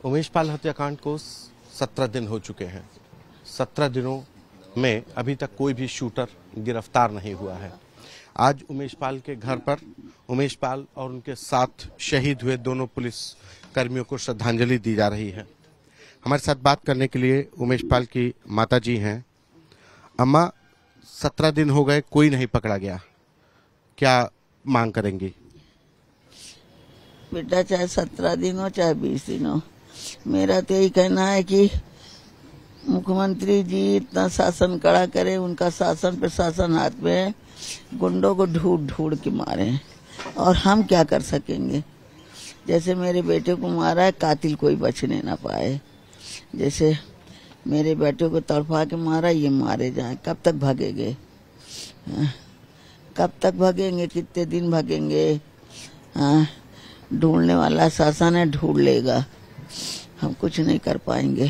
उमेश पाल हत्याकांड को 17 दिन हो चुके हैं। 17 दिनों में अभी तक कोई भी शूटर गिरफ्तार नहीं हुआ है। आज उमेश पाल के घर पर उमेश पाल और उनके साथ शहीद हुए दोनों पुलिस कर्मियों को श्रद्धांजलि दी जा रही है। हमारे साथ बात करने के लिए उमेश पाल की माता जी हैं। अम्मा, 17 दिन हो गए, कोई नहीं पकड़ा गया, क्या मांग करेंगी? बेटा, चाहे 17 दिन हो चाहे 20 दिन हो, मेरा तो यही कहना है कि मुख्यमंत्री जी इतना शासन कड़ा करे। उनका शासन प्रशासन हाथ में है, गुंडों को ढूंढ ढूंढ के मारे और हम क्या कर सकेंगे। जैसे मेरे बेटे को मारा है, कातिल कोई बचने ना पाए। जैसे मेरे बेटे को तड़पा के मारा, ये मारे जाए। कब तक भागेंगे? कब तक भागेंगे? कितने दिन भागेंगे? ढूंढने वाला शासन है, ढूंढ लेगा, हम कुछ नहीं कर पाएंगे।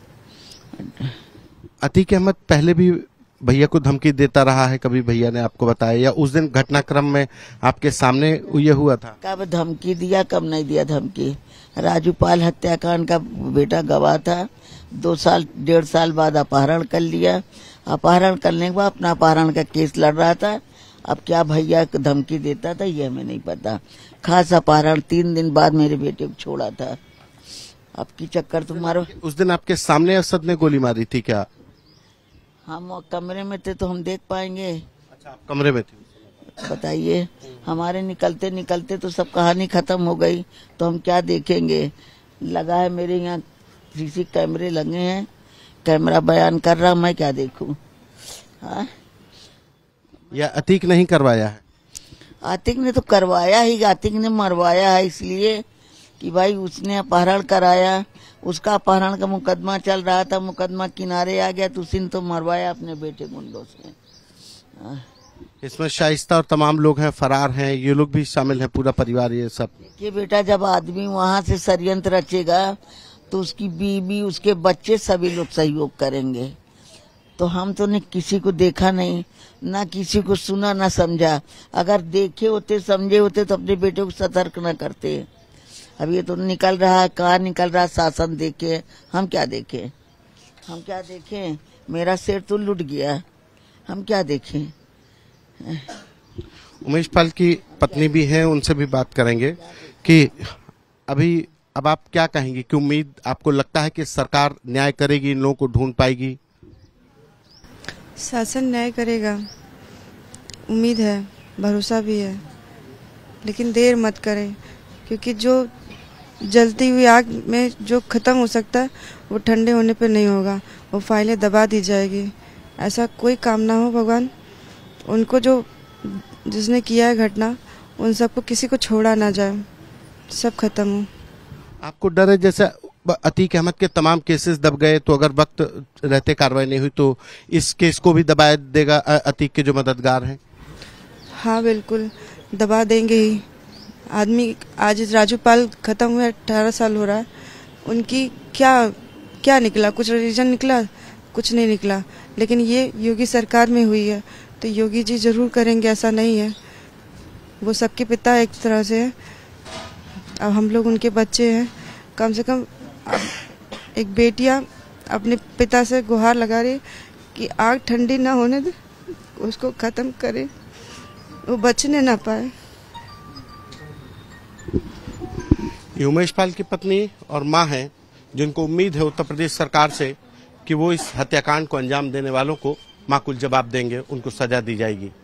अतीक अहमद पहले भी भैया को धमकी देता रहा है, कभी भैया ने आपको बताया या उस दिन घटनाक्रम में आपके सामने ये हुआ था? कब धमकी दिया, कब नहीं दिया धमकी। राजू पाल हत्याकांड का बेटा गवाह था। 2 साल 1.5 साल बाद अपहरण कर लिया। अपहरण करने के बाद अपना अपहरण का केस लड़ रहा था। अब क्या भैया धमकी देता था, ये हमें नहीं पता। खास अपहरण 3 दिन बाद मेरे बेटे को छोड़ा था। अब की चक्कर तुम्हारा। उस दिन आपके सामने असद ने गोली मारी थी क्या? हम कमरे में थे तो हम देख पाएंगे। अच्छा, आप कमरे में थे। बताइए, हमारे निकलते निकलते तो सब कहानी खत्म हो गई, तो हम क्या देखेंगे। लगा है मेरे यहाँ सीसी कैमरे लगे हैं, कैमरा बयान कर रहा, मैं क्या देखूं। हाँ, या अतीक नहीं करवाया है? आतिक ने तो करवाया ही, आतिक ने मरवाया है। इसलिए कि भाई उसने अपहरण कराया, उसका अपहरण का मुकदमा चल रहा था, मुकदमा किनारे आ गया तो उसी ने तो मरवाया अपने बेटे गुंडों से। इसमें शाइस्ता और तमाम लोग हैं, फरार हैं, ये लोग भी शामिल हैं, पूरा परिवार ये सब। कि बेटा, जब आदमी वहां से षड्यंत्र रचेगा तो उसकी बीवी, उसके बच्चे, सभी लोग सहयोग करेंगे। तो हम तो ने किसी को देखा नहीं, ना किसी को सुना, ना समझा। अगर देखे होते, समझे होते तो अपने बेटे को सतर्क न करते। अब ये तो निकल रहा है, कहाँ निकल रहा, शासन देखे, हम क्या देखें। हम क्या देखें? मेरा सिर तो लुट गया, हम क्या देखें। उमेश पाल की पत्नी भी हैं, उनसे भी बात करेंगे कि अब आप क्या कहेंगी कि उम्मीद आपको लगता है कि सरकार न्याय करेगी, इन लोगों को ढूंढ पाएगी? शासन न्याय करेगा, उम्मीद है, भरोसा भी है, लेकिन देर मत करें, क्योंकि जो जलती हुई आग में जो खत्म हो सकता है वो ठंडे होने पे नहीं होगा, वो फाइलें दबा दी जाएगी। ऐसा कोई काम ना हो भगवान। उनको जो जिसने किया है घटना, उन सबको किसी को छोड़ा ना जाए, सब खत्म हो। आपको डर है जैसे अतीक अहमद के तमाम केसेस दब गए, तो अगर वक्त रहते कार्रवाई नहीं हुई तो इस केस को भी दबा देगा अतीक के जो मददगार हैं? हाँ बिल्कुल, दबा देंगे ही। आदमी आज राजू पाल खत्म हुए 18 साल हो रहा है, उनकी क्या निकला? कुछ रीजन निकला? कुछ नहीं निकला। लेकिन ये योगी सरकार में हुई है, तो योगी जी जरूर करेंगे, ऐसा नहीं है। वो सबके पिता एक तरह से है, अब हम लोग उनके बच्चे हैं। कम से कम एक बेटियां अपने पिता से गुहार लगा रही कि आग ठंडी ना होने दे, उसको खत्म करे, वो बचने ना पाए। ये उमेश पाल की पत्नी और मां हैं, जिनको उम्मीद है उत्तर प्रदेश सरकार से कि वो इस हत्याकांड को अंजाम देने वालों को माकूल जवाब देंगे, उनको सजा दी जाएगी।